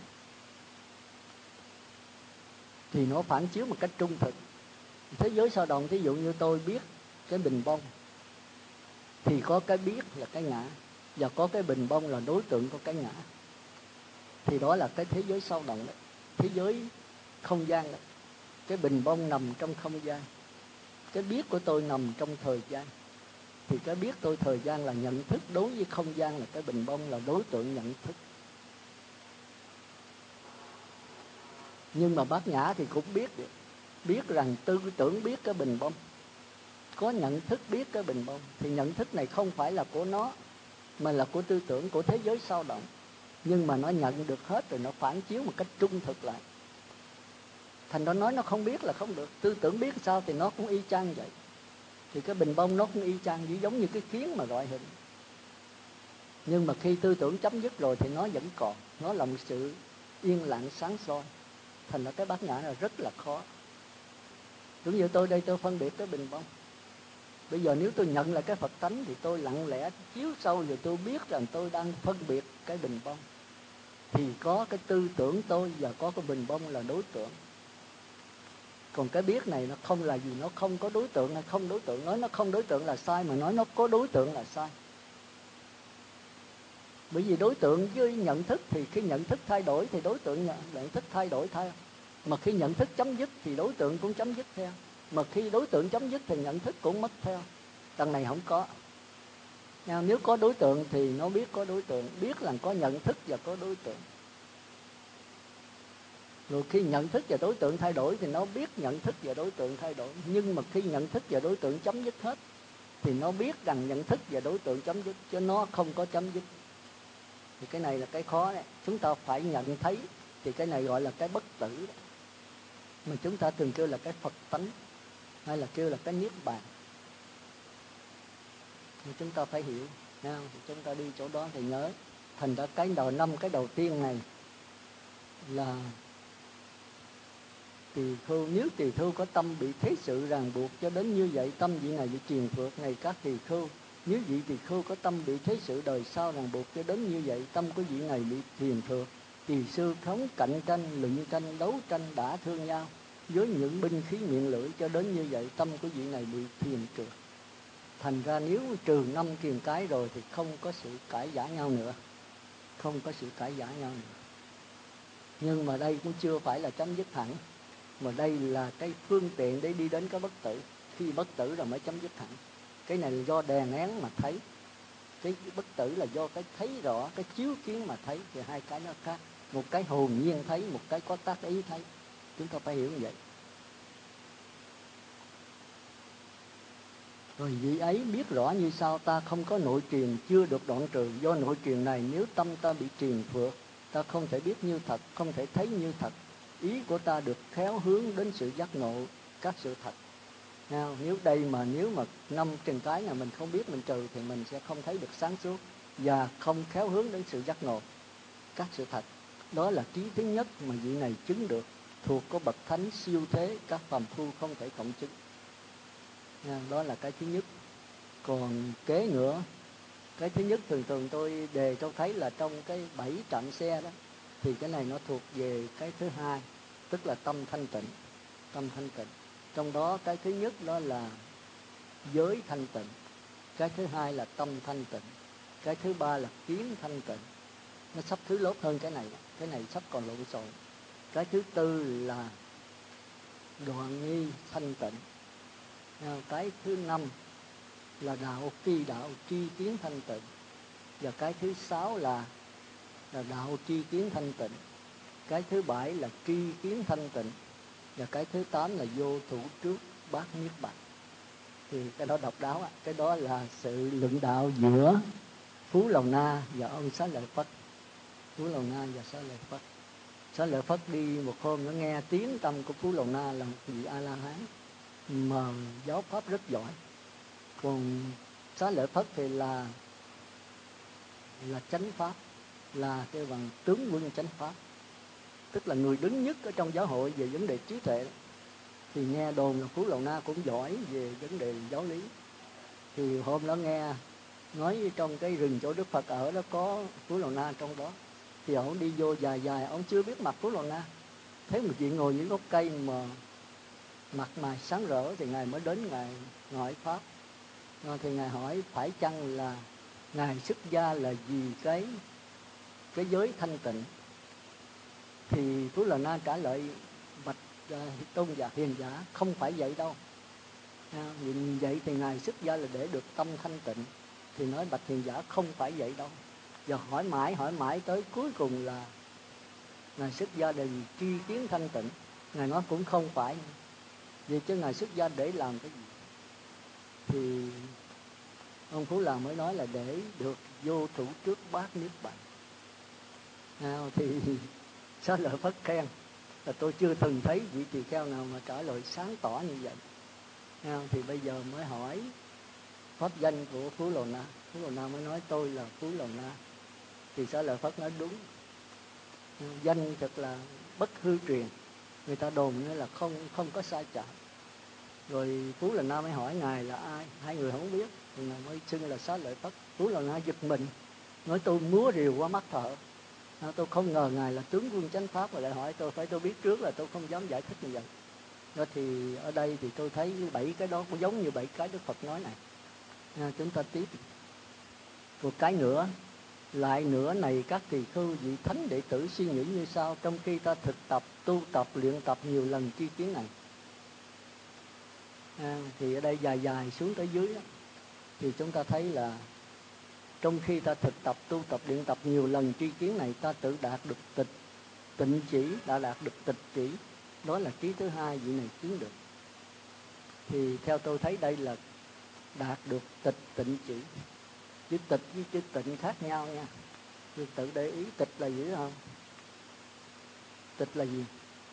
Thì nó phản chiếu một cách trung thực. Thế giới sao động, thí dụ như tôi biết cái bình bông, thì có cái biết là cái ngã, và có cái bình bông là đối tượng của cái ngã. Thì đó là cái thế giới sao động đấy, thế giới không gian đấy. Cái bình bông nằm trong không gian, cái biết của tôi nằm trong thời gian. Thì cái biết tôi thời gian là nhận thức đối với không gian, là cái bình bông là đối tượng nhận thức. Nhưng mà Bát Nhã thì cũng biết rằng tư tưởng biết cái bình bông, có nhận thức biết cái bình bông. Thì nhận thức này không phải là của nó, mà là của tư tưởng, của thế giới sao động. Nhưng mà nó nhận được hết rồi, nó phản chiếu một cách trung thực lại. Thành nó nói nó không biết là không được. Tư tưởng biết sao thì nó cũng y chang vậy. Thì cái bình bông nó cũng y chang, giống như cái kiến mà rọi hình. Nhưng mà khi tư tưởng chấm dứt rồi thì nó vẫn còn, nó là một sự yên lặng sáng soi. Thành ra cái Bát Nhã là rất là khó. Giống như tôi đây, tôi phân biệt cái bình bông. Bây giờ nếu tôi nhận lại cái Phật tánh thì tôi lặng lẽ chiếu sâu, rồi tôi biết rằng tôi đang phân biệt cái bình bông. Thì có cái tư tưởng tôi và có cái bình bông là đối tượng. Còn cái biết này nó không là gì, nó không có đối tượng hay không đối tượng. Nói nó không đối tượng là sai, mà nói nó có đối tượng là sai. Bởi vì đối tượng với nhận thức, thì khi nhận thức thay đổi thì đối tượng nhận thức thay đổi theo. Mà khi nhận thức chấm dứt thì đối tượng cũng chấm dứt theo. Mà khi đối tượng chấm dứt thì nhận thức cũng mất theo. Đằng này không có. Nếu có đối tượng thì nó biết có đối tượng, biết là có nhận thức và có đối tượng. Rồi khi nhận thức và đối tượng thay đổi thì nó biết nhận thức và đối tượng thay đổi. Nhưng mà khi nhận thức và đối tượng chấm dứt hết thì nó biết rằng nhận thức và đối tượng chấm dứt, chứ nó không có chấm dứt. Thì cái này là cái khó đấy. Chúng ta phải nhận thấy. Thì cái này gọi là cái bất tử đó. Mà chúng ta thường kêu là cái Phật tánh, hay là kêu là cái Niết Bàn. Thì chúng ta phải hiểu. Thì chúng ta đi chỗ đó thì nhớ. Thành ra cái năm cái đầu tiên này là tỳ khưu. Nếu tỳ khưu có tâm bị thế sự ràng buộc cho đến như vậy, tâm vị này bị triền phược này các tỳ khưu Nếu vị tỳ khưu có tâm bị thế sự đời sau ràng buộc cho đến như vậy, tâm của vị này bị thiền thược. Tỳ sư khống cạnh tranh, luận tranh, đấu tranh, đã thương nhau với những binh khí miệng lưỡi cho đến như vậy, tâm của vị này bị thiền trượt. Thành ra nếu trừ 5 kiền cái rồi thì không có sự cãi vã nhau nữa, không có sự cãi vã nhau nữa. Nhưng mà đây cũng chưa phải là chấm dứt hẳn, mà đây là cái phương tiện để đi đến cái bất tử. Khi bất tử rồi mới chấm dứt hẳn. Cái này là do đè nén mà thấy, cái bất tử là do cái thấy rõ, cái chiếu kiến mà thấy, thì hai cái nó khác. Một cái hồn nhiên thấy, một cái có tác ý thấy. Chúng ta phải hiểu như vậy. Rồi vị ấy biết rõ như sau: ta không có nội truyền, chưa được đoạn trừ. Do nội truyền này, nếu tâm ta bị triền phược, ta không thể biết như thật, không thể thấy như thật. Ý của ta được khéo hướng đến sự giác ngộ các sự thật. Nếu mà 5 trần cái này mình không biết mình trừ thì mình sẽ không thấy được sáng suốt và không khéo hướng đến sự giác ngộ các sự thật. Đó là trí thứ nhất mà vị này chứng được, thuộc có bậc thánh siêu thế, các phàm phu không thể cộng chứng. Đó là cái thứ nhất. Còn kế nữa, cái thứ nhất thường tôi đề cho thấy là trong cái 7 trạm xe đó, thì cái này nó thuộc về cái thứ hai, tức là tâm thanh tịnh. Tâm thanh tịnh, trong đó cái thứ nhất đó là giới thanh tịnh, cái thứ hai là tâm thanh tịnh, cái thứ ba là kiến thanh tịnh. Nó sắp thứ lốt hơn cái này sắp còn lộn xộn. Cái thứ tư là đoạn nghi thanh tịnh. Cái thứ năm là đạo tri kiến thanh tịnh. Và cái thứ sáu là đạo tri kiến thanh tịnh. Cái thứ bảy là tri kiến thanh tịnh. Và cái thứ 8 là vô thủ trước bát niết bàn. Thì cái đó độc đáo, cái đó là sự luận đạo giữa Phú Lầu Na và ông Xá Lợi Phất. Phú Lầu Na và Xá Lợi Phất. Xá Lợi Phất đi một hôm, nó nghe tiếng tâm của Phú Lầu Na là một vị A-la-hán mà giáo pháp rất giỏi. Còn Xá Lợi Phất thì là chánh pháp, là cái bằng tướng quân chánh pháp, tức là người đứng nhất ở trong giáo hội về vấn đề trí tuệ. Thì nghe đồn là Phú Lầu Na cũng giỏi về vấn đề giáo lý. Thì hôm đó nghe nói trong cái rừng chỗ Đức Phật ở đó có Phú Lầu Na trong đó. Thì ông đi vô dài, ông chưa biết mặt Phú Lầu Na. Thấy một vị ngồi dưới gốc cây mà mặt mày sáng rỡ, thì Ngài mới đến Ngài hỏi pháp. Thì Ngài hỏi phải chăng là Ngài xuất gia là vì cái giới thanh tịnh. Thì Phú Lầu Na trả lời: bạch tôn giả hiền giả, không phải vậy đâu. Nhìn vậy thì Ngài xuất gia là để được tâm thanh tịnh. Thì nói: bạch hiền giả, không phải vậy đâu. Và hỏi mãi tới cuối cùng là Ngài xuất gia để tri kiến thanh tịnh. Ngài nói cũng không phải. Vì chứ Ngài xuất gia để làm cái gì? Thì ông Phú Lào mới nói là để được vô thủ trước bát niết bàn. Thì Xá Lợi Phất khen là tôi chưa từng thấy vị tỳ kheo nào mà trả lời sáng tỏ như vậy. Thì bây giờ mới hỏi pháp danh của Phú Lầu Na. Phú Lầu Na mới nói tôi là Phú Lầu Na. Thì Xá Lợi Phất nói đúng, danh thật là bất hư truyền, người ta đồn như là không có sai chạy. Rồi Phú Lầu Na mới hỏi Ngài là ai, hai người không biết, thì Ngài mới xưng là Xá Lợi Phất. Phú Lầu Na giật mình, nói tôi múa rìu qua mắt thợ. Tôi không ngờ Ngài là tướng quân chánh pháp, và lại hỏi tôi biết trước là tôi không dám giải thích như vậy. Đó thì ở đây thì tôi thấy 7 cái đó cũng giống như 7 cái Đức Phật nói này. Chúng ta tiếp một cái nữa. Lại nữa này các tỳ khưu, vị thánh đệ tử suy nghĩ như sau: trong khi ta thực tập, tu tập, luyện tập nhiều lần tri kiến này. Thì ở đây dài xuống tới dưới đó, thì chúng ta thấy là trong khi ta thực tập, tu tập, luyện tập nhiều lần tri kiến này, ta tự đạt được tịnh chỉ, đã đạt được tịch chỉ. Đó là trí thứ hai vị này chứng được. Thì theo tôi thấy đây là đạt được tịnh chỉ. Chữ tịch với chữ tịnh khác nhau nha. Tôi tự để ý tịch là gì không? Tịch là gì?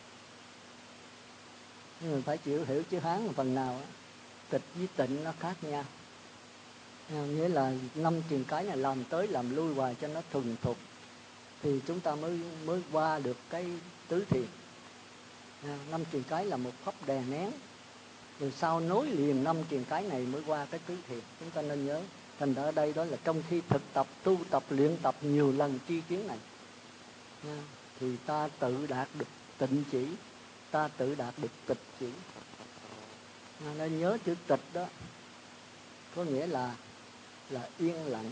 Mình phải chịu hiểu chữ Hán phần nào. Tịch với tịnh nó khác nhau. Nghĩa là 5 truyền cái này làm tới làm lui hoài cho nó thuần thục, thì chúng ta mới qua được cái tứ thiền. 5 truyền cái là một pháp đè nén, rồi sau nối liền 5 truyền cái này mới qua cái tứ thiền. Chúng ta nên nhớ Thành ra ở đây đó là trong khi thực tập, tu tập, luyện tập nhiều lần tri kiến này nha, thì ta tự đạt được tịnh chỉ, ta tự đạt được tịch chỉ. Nên nhớ chữ tịch đó có nghĩa là yên lặng,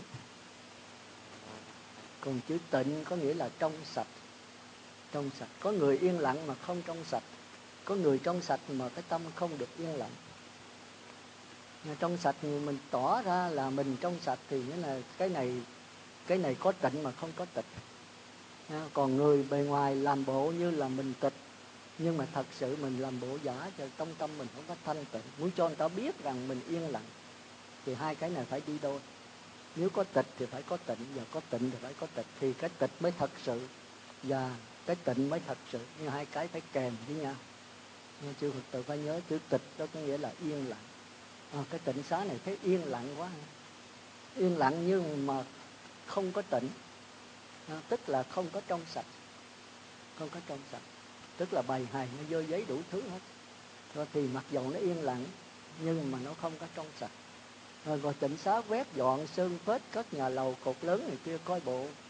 còn chữ tịnh có nghĩa là trong sạch. Trong sạch, có người yên lặng mà không trong sạch, có người trong sạch mà cái tâm không được yên lặng. Trong sạch thì mình tỏ ra là mình trong sạch thì nghĩa là cái này có tịnh mà không có tịch. Còn người bề ngoài làm bộ như là mình tịch, nhưng mà thật sự mình làm bộ giả, cho trong tâm mình không có thanh tịnh. Muốn cho người ta biết rằng mình yên lặng thì hai cái này phải đi đôi. Nếu có tịch thì phải có tịnh, và có tịnh thì phải có tịch, thì cái tịch mới thật sự và cái tịnh mới thật sự. Nhưng hai cái phải kèm với nhau. Nhưng chư Phật tử phải nhớ chữ tịch đó có nghĩa là yên lặng. Cái tịnh xá này thấy yên lặng quá, yên lặng nhưng mà không có tịnh, tức là không có trong sạch. Không có trong sạch tức là bày hài, nó dơ giấy đủ thứ hết. Rồi thì mặc dầu nó yên lặng nhưng mà nó không có trong sạch. Rồi tịnh xá quét dọn sơn phết, cất nhà lầu cột lớn này kia, coi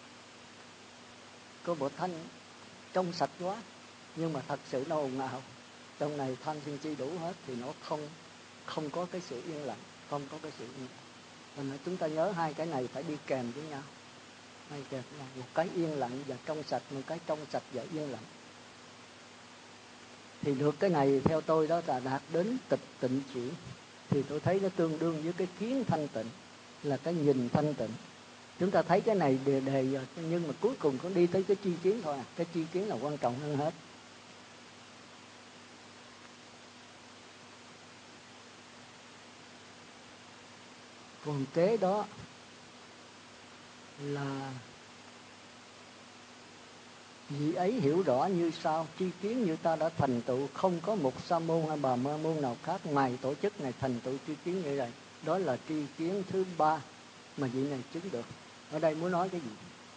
bộ thanh trong sạch quá, nhưng mà thật sự nó ồn ào. Trong này thanh thiên chi đủ hết thì nó không có cái sự yên lặng, không có cái sự yên lặng. Nên chúng ta nhớ hai cái này phải đi kèm với nhau. Hai kèm với nhau, một cái yên lặng và trong sạch, một cái trong sạch và yên lặng. Thì được cái này theo tôi đó là đạt đến tịch tịnh chỉ. Thì tôi thấy nó tương đương với cái kiến thanh tịnh, là cái nhìn thanh tịnh. Chúng ta thấy cái này đề nhưng mà cuối cùng cũng đi tới cái chi kiến thôi à. Cái chi kiến là quan trọng hơn hết. Còn kế đó là vị ấy hiểu rõ như sau: tri kiến như ta đã thành tựu, không có một sa môn hay bà ma môn nào khác ngoài tổ chức này thành tựu tri kiến như vậy. Đó là tri kiến thứ ba mà vị này chứng được. Ở đây muốn nói cái gì?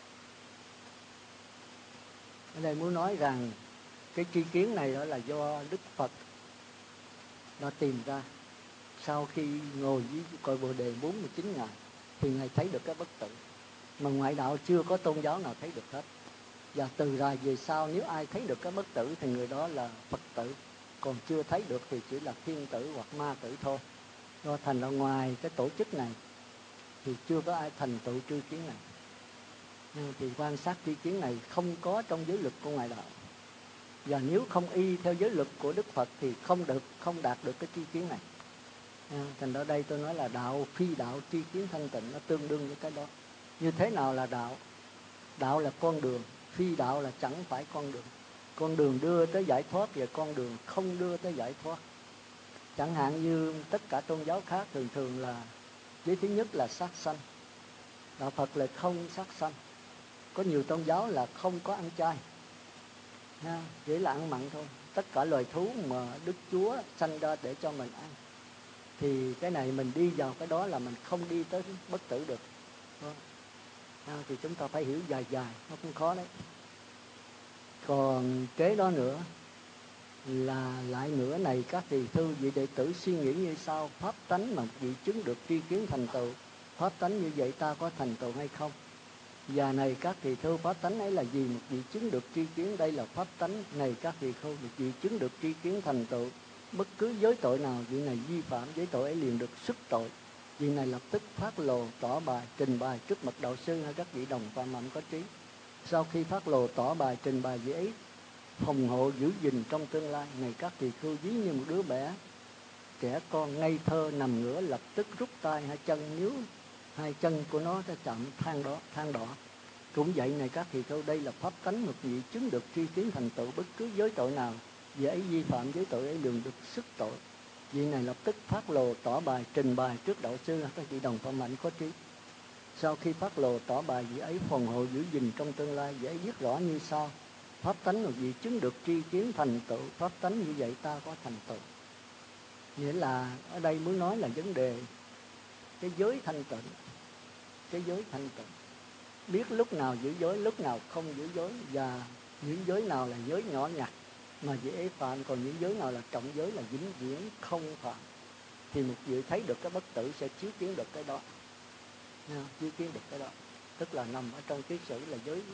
Ở đây muốn nói rằng cái tri kiến này đó là do Đức Phật đã tìm ra. Sau khi ngồi với cội Bồ Đề 49 ngày thì Ngài thấy được cái bất tử mà ngoại đạo chưa có tôn giáo nào thấy được hết. Và từ ra về sau nếu ai thấy được cái bất tử thì người đó là Phật tử, còn chưa thấy được thì chỉ là thiên tử hoặc ma tử thôi. Do thành ra ngoài cái tổ chức này thì chưa có ai thành tựu tri kiến này. Thì quan sát tri kiến này không có trong giới luật của ngoại đạo. Và nếu không y theo giới luật của Đức Phật thì không đạt được cái tri kiến này. Thành ra đây tôi nói là đạo phi đạo tri kiến thanh tịnh, nó tương đương với cái đó. Như thế nào là đạo? Đạo là con đường, phi đạo là chẳng phải con đường. Con đường đưa tới giải thoát và con đường không đưa tới giải thoát. Chẳng hạn như tất cả tôn giáo khác thường là giới thứ nhất là sát sanh. Đạo Phật là không sát sanh. Có nhiều tôn giáo là không có ăn chay, chỉ là ăn mặn thôi. Tất cả loài thú mà Đức Chúa sanh ra để cho mình ăn. Thì cái này mình đi vào cái đó là mình không đi tới bất tử được. Thì chúng ta phải hiểu dài, nó cũng khó đấy. Còn kế đó nữa là lại nữa này các tỳ khưu, vị đệ tử suy nghĩ như sau: pháp tánh mà vị chứng được tri kiến thành tựu, pháp tánh như vậy ta có thành tựu hay không? Và này các tỳ khưu, pháp tánh ấy là gì mà vị chứng được tri kiến? Đây là pháp tánh. Này các tỳ khưu, vị chứng được tri kiến thành tựu, bất cứ giới tội nào vị này vi phạm, giới tội ấy liền được xuất tội. Vị này lập tức phát lồ tỏ bài trình bày trước mặt đạo sư hay các vị đồng phạm hạnh có trí. Sau khi phát lồ tỏ bài trình bày vị ấy phòng hộ giữ gìn trong tương lai. Này các tỳ khưu, ví như một đứa bé trẻ con ngây thơ nằm ngửa, lập tức rút tay hai chân, nếu hai chân của nó sẽ chạm than đỏ. Cũng vậy này các tỳ khưu, đây là pháp tánh một vị chứng được tri kiến thành tựu, bất cứ giới tội nào vị ấy vi phạm, giới tội ấy liền được sức tội. Vị này lập tức phát lồ tỏ bài trình bày trước đạo sư các vị đồng phạm hạnh có trí. Sau khi phát lồ tỏ bài, vị ấy phòng hộ giữ gìn trong tương lai. Vị ấy biết rõ như sau: pháp tánh một vị chứng được tri kiến thành tựu, pháp tánh như vậy ta có thành tựu. Nghĩa là ở đây muốn nói là vấn đề cái giới thanh tịnh. Cái giới thanh tịnh, biết lúc nào giữ giới, lúc nào không giữ giới, và những giới nào là giới nhỏ nhặt mà dễ phạm, còn những giới nào là trọng giới là vĩnh viễn không phạm. Thì một vị thấy được cái bất tử sẽ chiếu kiến được cái đó. Tri kiến được cái đó, tức là nằm ở trong kiết sử là giới,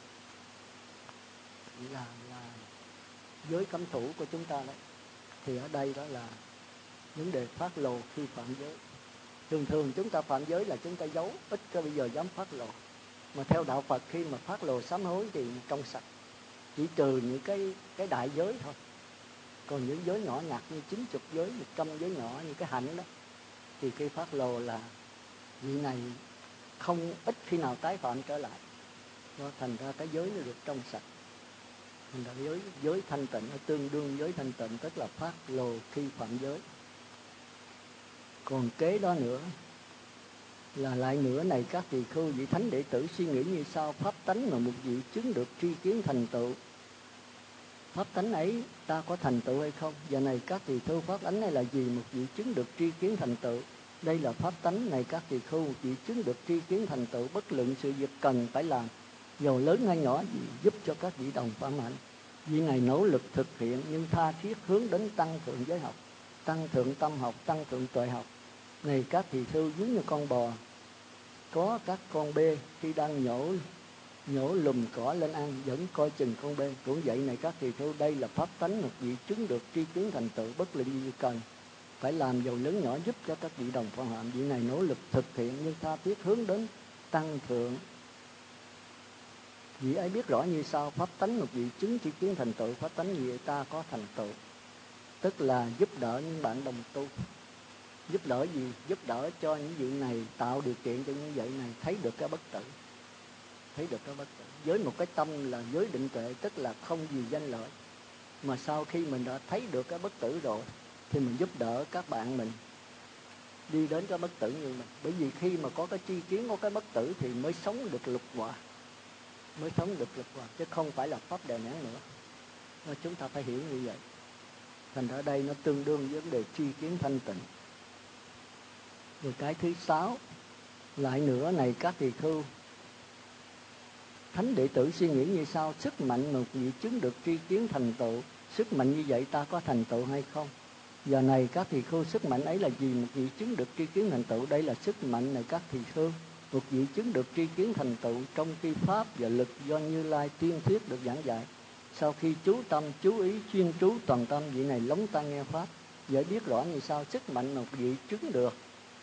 là giới cấm thủ của chúng ta đấy. Thì ở đây đó là vấn đề phát lộ khi phạm giới. Thường thường chúng ta phạm giới là chúng ta giấu, ít có bây giờ dám phát lộ. Mà theo đạo Phật khi mà phát lộ sám hối thì trong sạch, chỉ trừ những cái đại giới thôi. Còn những giới nhỏ nhặt như 90 giới, 100 giới nhỏ như cái hạnh đó, thì khi phát lộ là vị này không ít khi nào tái phạm trở lại. Đó, thành ra cái giới nó được trong sạch. Thành ra giới thanh tịnh nó tương đương giới thanh tịnh, tức là phát lộ khi phạm giới. Còn kế đó nữa là lại nữa này các tỳ khưu, vị thánh đệ tử suy nghĩ như sau: pháp tánh mà một vị chứng được tri kiến thành tựu, pháp tánh ấy ta có thành tựu hay không? Giờ này các tỳ khưu, pháp tánh này là gì một vị chứng được tri kiến thành tựu? Đây là pháp tánh này các tỳ khưu, vị chứng được tri kiến thành tựu, bất luận sự việc cần phải làm, dầu lớn hay nhỏ gì, giúp cho các vị đồng phạm hạnh. Vị này nỗ lực thực hiện nhưng tha thiết hướng đến tăng thượng giới học, tăng thượng tâm học, tăng thượng tuệ học. Này các tỳ khưu, giống như con bò có các con bê khi đang nhổ lùm cỏ lên ăn, vẫn coi chừng con bê. Cũng vậy này các tỳ khưu, đây là pháp tánh một vị chứng được tri kiến thành tựu, bất luận gì cần phải làm, dầu lớn nhỏ, giúp cho các vị đồng phạm hạnh. Vị này nỗ lực thực hiện nhưng tha thiết hướng đến tăng thượng. Vị ấy biết rõ như sau: pháp tánh một vị chứng tri kiến thành tựu, pháp tánh gì ta có thành tựu, tức là giúp đỡ những bạn đồng tu. Giúp đỡ gì? Giúp đỡ cho những vị này, tạo điều kiện cho những vị này thấy được cái bất tử, thấy được cái bất tử với một cái tâm là giới định tuệ, tức là không vì danh lợi. Mà sau khi mình đã thấy được cái bất tử rồi thì mình giúp đỡ các bạn mình đi đến cái bất tử như mình. Bởi vì khi mà có cái tri kiến, có cái bất tử thì mới sống được lục hòa, mới sống được lục hòa, chứ không phải là pháp đè nén nữa. Nên chúng ta phải hiểu như vậy. Thành ra đây nó tương đương với vấn đề tri kiến thanh tịnh. Rồi cái thứ 6 lại nữa này các tỳ khưu, thánh đệ tử suy nghĩ như sau: sức mạnh một vị chứng được tri kiến thành tựu, sức mạnh như vậy ta có thành tựu hay không? Giờ này các tỳ khưu, sức mạnh ấy là gì một vị chứng được tri kiến thành tựu? Đây là sức mạnh này các tỳ khưu, một vị chứng được tri kiến thành tựu trong khi pháp và lực do Như Lai tuyên thuyết được giảng dạy. Sau khi chú tâm chú ý chuyên trú toàn tâm, vị này lóng tai nghe pháp, dễ biết rõ như sau: sức mạnh một vị chứng được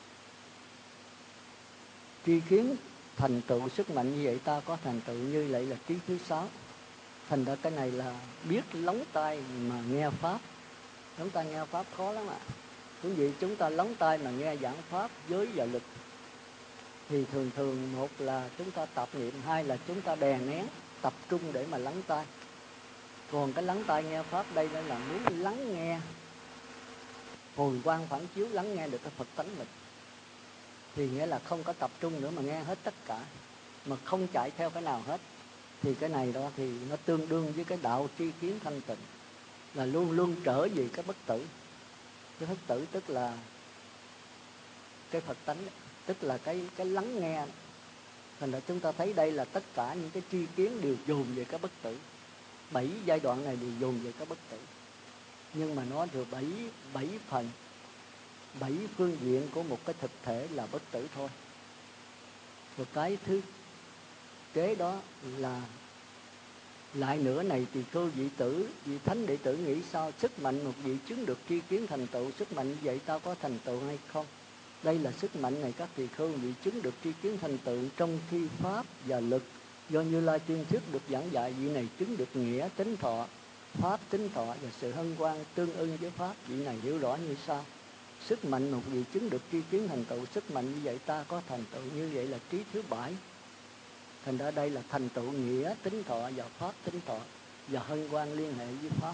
tri kiến thành tựu, sức mạnh như vậy ta có thành tựu. Như vậy là trí thứ 6. Thành ra cái này là biết lóng tai mà nghe pháp. Lóng tai nghe pháp khó lắm ạ. Quý vị, chúng ta lóng tai mà nghe giảng pháp giới và lực thì thường thường một là chúng ta tập niệm, hai là chúng ta đè nén tập trung để mà lắng tai. Còn cái lắng tai nghe pháp đây là muốn lắng nghe, hồi quang phản chiếu, lắng nghe được cái Phật tánh mình, thì nghĩa là không có tập trung nữa mà nghe hết tất cả, mà không chạy theo cái nào hết. Thì cái này đó thì nó tương đương với cái đạo tri kiến thanh tịnh, là luôn luôn trở về cái bất tử. Cái bất tử tức là cái Phật tánh, tức là cái lắng nghe. Thành ra chúng ta thấy đây là tất cả những cái tri kiến đều dồn về cái bất tử. 7 giai đoạn này đều dồn về cái bất tử, nhưng mà nó được 7 phần, 7 phương diện của một cái thực thể là bất tử thôi. Rồi cái thứ kế đó là lại nữa này tỳ khưu, vị thánh đệ tử nghĩ sao: sức mạnh một vị chứng được tri kiến thành tựu, sức mạnh như vậy tao có thành tựu hay không? Đây là sức mạnh này các tỳ khưu, vị chứng được tri kiến thành tựu trong khi pháp và lực do Như Lai tuyên thuyết được giảng dạy. Vị này chứng được nghĩa tính thọ, pháp tính thọ và sự hân hoan tương ưng với pháp. Vị này hiểu rõ như sau: sức mạnh một vị chứng được tri kiến thành tựu, sức mạnh như vậy ta có thành tựu. Như vậy là trí thứ 7. Thành ra đây là thành tựu nghĩa tính thọ và pháp tính thọ và hân hoan liên hệ với pháp.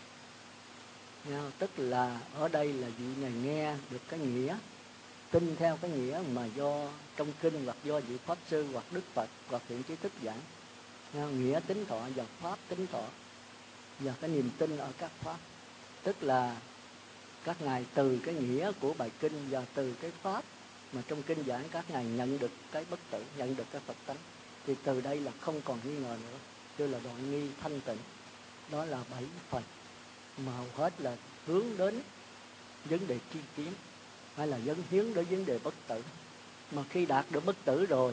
Tức là ở đây là vị này nghe được cái nghĩa, tin theo cái nghĩa mà do trong kinh hoặc do vị pháp sư hoặc Đức Phật hoặc thiện trí thức giảng. Nghĩa tính thọ và pháp tính thọ và cái niềm tin ở các pháp, tức là các ngài từ cái nghĩa của bài kinh và từ cái pháp mà trong kinh giảng, các ngài nhận được cái bất tử, nhận được cái Phật tánh, thì từ đây là không còn nghi ngờ nữa, tức là đoạn nghi thanh tịnh. Đó là 7 phần mà hầu hết là hướng đến vấn đề tri kiến, hay là hướng đến vấn đề bất tử. Mà khi đạt được bất tử rồi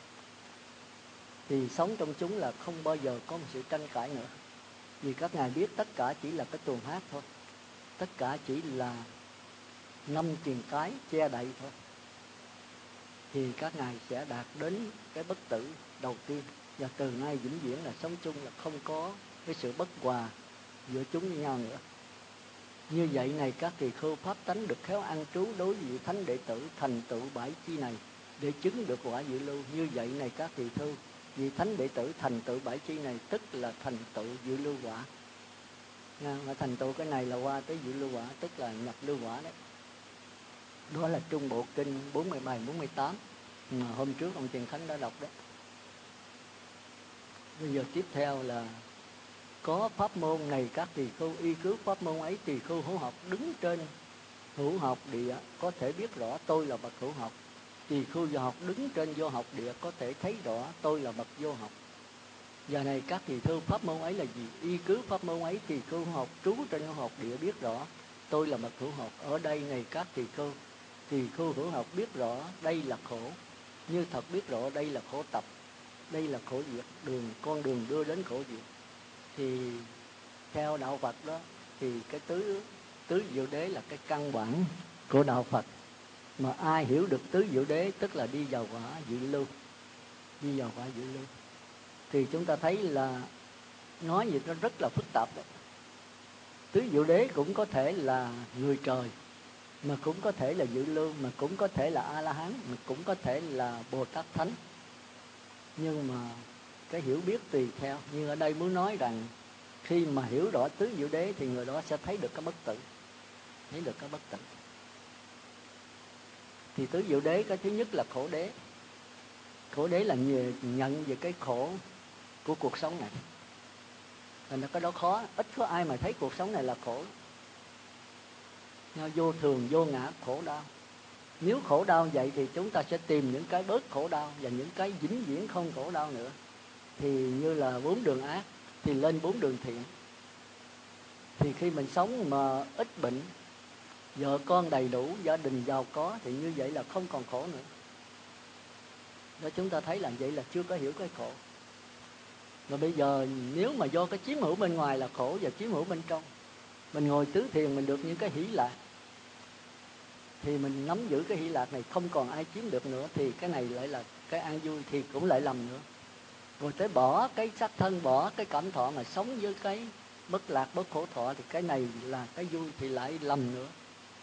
thì sống trong chúng là không bao giờ có một sự tranh cãi nữa. Vì các ngài biết tất cả chỉ là cái tuồng hát thôi, tất cả chỉ là ngâm truyền cái che đậy thôi. Thì các ngài sẽ đạt đến cái bất tử đầu tiên. Và từ nay vĩnh viễn là sống chung, là không có cái sự bất hòa giữa chúng với nhau nữa. Như vậy này các tỳ khưu, pháp tánh được khéo an trú đối với vị thánh đệ tử thành tựu bãi chi này để chứng được quả dự lưu. Như vậy này các tỳ khưu, vị thánh đệ tử thành tựu bãi chi này tức là thành tựu dự lưu quả. Mà thành tựu cái này là qua tới dự lưu quả, tức là nhập lưu quả đấy. Đó là Trung Bộ Kinh 47, 48 mà hôm trước ông Trần Khánh đã đọc đấy. Bây giờ tiếp theo là có pháp môn này các tỳ khưu, y cứ pháp môn ấy tỳ khưu hữu học đứng trên hữu học địa có thể biết rõ tôi là bậc hữu học. Tỳ khưu vô học đứng trên vô học địa có thể thấy rõ tôi là bậc vô học. Giờ này các tỳ khưu, pháp môn ấy là gì? Y cứ pháp môn ấy tỳ khưu hữu học trú trên hữu học địa biết rõ tôi là bậc hữu học. Ở đây này các tỳ khưu hữu học biết rõ đây là khổ, như thật biết rõ đây là khổ tập, đây là khổ diệt, con đường đưa đến khổ diệt. Thì theo đạo Phật đó thì cái tứ diệu đế là cái căn bản của đạo Phật. Mà ai hiểu được tứ diệu đế tức là đi vào quả dự lưu, đi vào quả dự lưu. Thì chúng ta thấy là nói gì nó rất là phức tạp đấy. Tứ diệu đế cũng có thể là người trời, mà cũng có thể là dự lưu, mà cũng có thể là A-la-hán, mà cũng có thể là Bồ Tát Thánh. Nhưng mà cái hiểu biết tùy theo. Nhưng ở đây muốn nói rằng khi mà hiểu rõ tứ diệu đế thì người đó sẽ thấy được cái bất tử, thấy được cái bất tử. Thì tứ diệu đế cái thứ nhất là khổ đế. Khổ đế là nhận về cái khổ của cuộc sống này. Thành ra cái đó khó, ít có ai mà thấy cuộc sống này là khổ. Vô thường, vô ngã, khổ đau. Nếu khổ đau vậy thì chúng ta sẽ tìm những cái bớt khổ đau và những cái vĩnh viễn không khổ đau nữa. Thì như là 4 đường ác thì lên 4 đường thiện. Thì khi mình sống mà ít bệnh, vợ con đầy đủ, gia đình giàu có thì như vậy là không còn khổ nữa. Đó, chúng ta thấy là vậy là chưa có hiểu cái khổ. Và bây giờ nếu mà do cái chiếm hữu bên ngoài là khổ và chiếm hữu bên trong, mình ngồi tứ thiền mình được những cái hỷ lạc, thì mình nắm giữ cái hỷ lạc này không còn ai chiếm được nữa, thì cái này lại là cái an vui, thì cũng lại lầm nữa. Rồi tới bỏ cái sắc thân, bỏ cái cảm thọ mà sống với cái bất lạc, bất khổ thọ, thì cái này là cái vui thì lại lầm nữa.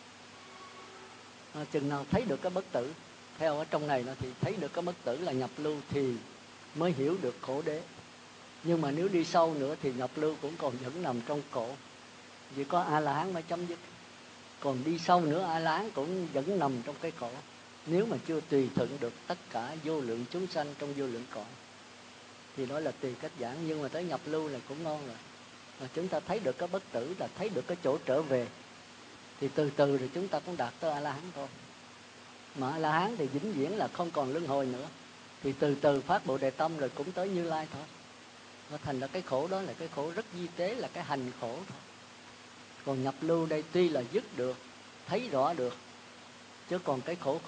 Chừng nào thấy được cái bất tử, theo ở trong này thì thấy được cái bất tử là nhập lưu thì mới hiểu được khổ đế. Nhưng mà nếu đi sâu nữa thì nhập lưu cũng còn vẫn nằm trong khổ, chỉ có A-la-hán mới chấm dứt. Còn đi sâu nữa A-la-hán cũng vẫn nằm trong cái khổ, nếu mà chưa tùy thuận được tất cả vô lượng chúng sanh trong vô lượng cõi. Thì đó là tùy cách giảng, nhưng mà tới nhập lưu là cũng ngon rồi. Mà chúng ta thấy được cái bất tử là thấy được cái chỗ trở về, thì từ từ rồi chúng ta cũng đạt tới A-la-hán thôi. Mà A-la-hán thì vĩnh viễn là không còn luân hồi nữa, thì từ từ phát Bồ Đề Tâm rồi cũng tới Như Lai thôi. Nó thành ra cái khổ đó là cái khổ rất vi tế, là cái hành khổ thôi. Còn nhập lưu đây tuy là dứt được, thấy rõ được, chứ còn cái khổ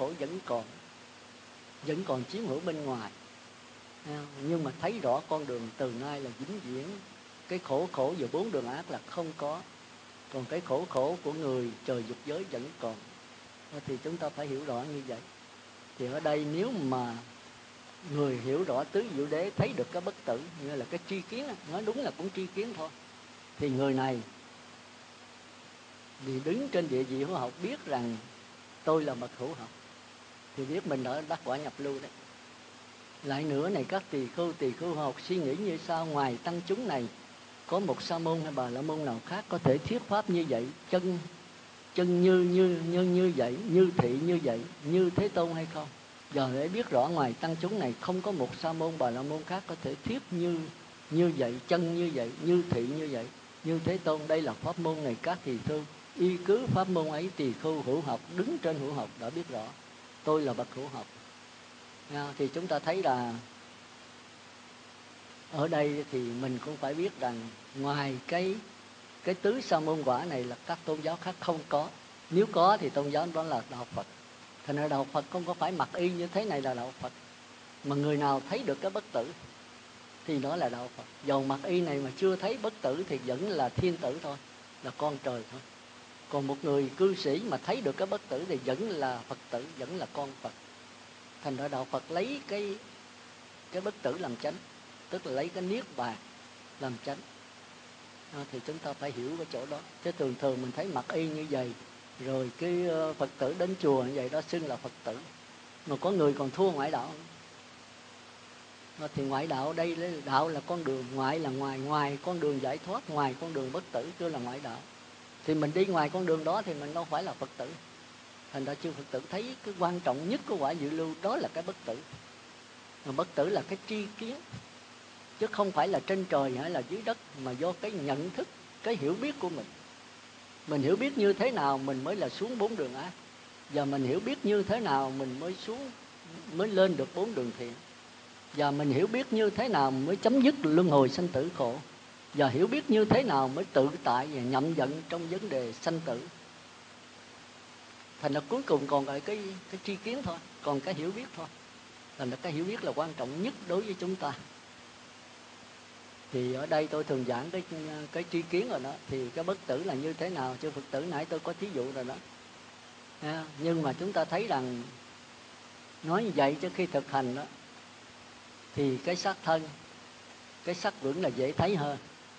vẫn còn chiếm hữu bên ngoài. Nhưng mà thấy rõ con đường từ nay là vĩnh viễn. Cái khổ về 4 đường ác là không có. Còn cái khổ của người trời dục giới vẫn còn. Thì chúng ta phải hiểu rõ như vậy. Thì ở đây nếu mà người hiểu rõ tứ diệu đế, thấy được cái bất tử, như là cái tri kiến, nói đúng là cũng tri kiến thôi, thì người này thì đứng trên địa vị hữu học, biết rằng tôi là bậc hữu học, thì biết mình đã đắc quả nhập lưu đấy. Lại nữa này các tỳ khưu học suy nghĩ như sau: ngoài tăng chúng này có một sa môn hay bà la môn nào khác có thể thuyết pháp như vậy, chân như vậy, như thị như vậy, như Thế Tôn hay không? Giờ để biết rõ ngoài tăng chúng này không có một sa môn bà la môn khác có thể thuyết như vậy, chân như vậy, như thị như vậy, như Thế Tôn. Đây là pháp môn này các tỳ khưu, y cứ pháp môn ấy tỳ khưu hữu học đứng trên hữu học đã biết rõ tôi là bậc hữu học. Thì chúng ta thấy là ở đây thì mình cũng phải biết rằng ngoài cái tứ sa môn quả này là các tôn giáo khác không có. Nếu có thì tôn giáo đó là đạo Phật. Thành ra đạo Phật không có phải mặc y như thế này là đạo Phật, mà người nào thấy được cái bất tử thì đó là đạo Phật. Dầu mặc y này mà chưa thấy bất tử thì vẫn là thiên tử thôi, là con trời thôi. Còn một người cư sĩ mà thấy được cái bất tử thì vẫn là Phật tử, vẫn là con Phật. Thành ra đạo Phật lấy cái bất tử làm chánh, tức là lấy cái niết bàn làm chánh. Thì chúng ta phải hiểu cái chỗ đó. Chứ thường thường mình thấy mặc y như vậy, rồi cái Phật tử đến chùa như vậy đó xưng là Phật tử. Mà có người còn thua ngoại đạo. Thì ngoại đạo đây, đạo là con đường, ngoại là ngoài, ngoài con đường giải thoát, ngoài con đường bất tử chưa là ngoại đạo. Thì mình đi ngoài con đường đó thì mình đâu phải là Phật tử. Thành ra chư Phật tử thấy cái quan trọng nhất của quả dự lưu đó là cái bất tử. Mà bất tử là cái tri kiến, chứ không phải là trên trời hay là dưới đất, mà do cái nhận thức, cái hiểu biết của mình. Mình hiểu biết như thế nào mình mới là xuống 4 đường ác, và mình hiểu biết như thế nào mình mới lên được 4 đường thiện, và mình hiểu biết như thế nào mới chấm dứt luân hồi sanh tử khổ, và hiểu biết như thế nào mới tự tại và nhậm giận trong vấn đề sanh tử. Thành ra cuối cùng còn lại cái tri kiến thôi, còn cái hiểu biết thôi. Thành ra cái hiểu biết là quan trọng nhất đối với chúng ta. Thì ở đây tôi thường giảng cái tri kiến rồi đó. Thì cái bất tử là như thế nào, chứ Phật tử nãy tôi có thí dụ rồi đó. Nhưng mà chúng ta thấy rằng nói như vậy chứ khi thực hành đó thì cái xác thân, cái sắc vững là dễ thấy hơn.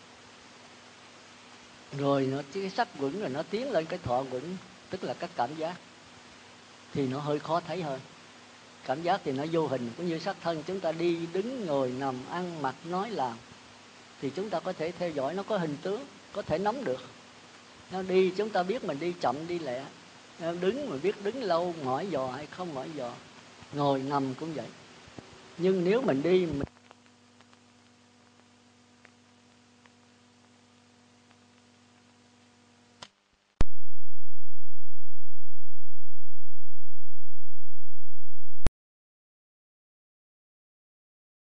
Rồi cái sắc vững rồi nó tiến lên cái thọ vững, tức là các cảm giác, thì nó hơi khó thấy hơn. Cảm giác thì nó vô hình, cũng như sắc thân chúng ta đi, đứng, ngồi, nằm, ăn, mặc, nói, làm, thì chúng ta có thể theo dõi, nó có hình tướng, có thể nắm được. Nó đi chúng ta biết mình đi chậm đi lẹ, đứng mà biết đứng lâu mỏi giò hay không mỏi giò, ngồi nằm cũng vậy. Nhưng nếu mình đi mình